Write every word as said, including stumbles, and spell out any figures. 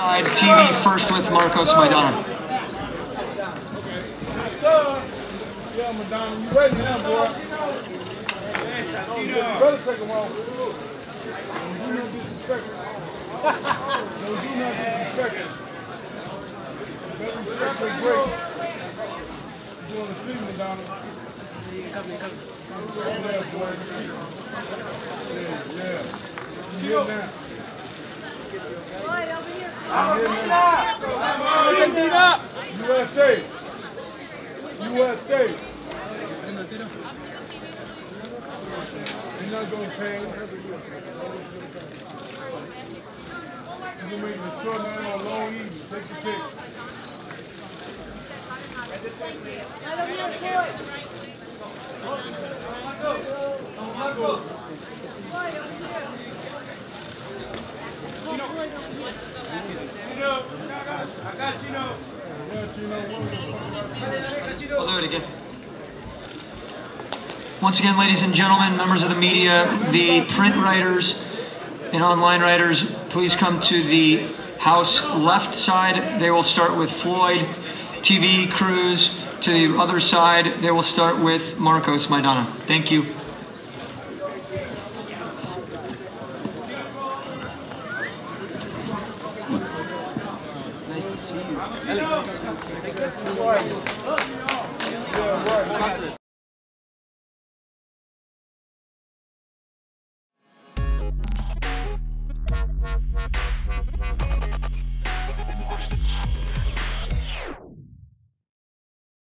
Side T V first with Marcos, MAIDANA. Yeah, Madonna, you ready now, boy? You better take them off. Don't do no disrespect. Don't do no disrespect. Better respect your break. You want to see, Madonna? Come here, come here. Yeah, boy. Yeah, yeah. You here now. I'm here now. U S A. U S A. You're not going to change. You're going to make the short night or long evening. Take the pick. I got Chino. I'll do it again. Once again, ladies and gentlemen, members of the media, the print writers and online writers, please come to the house left side. They will start with Floyd. T V crews to the other side, they will start with Marcos, MAIDANA. Thank you.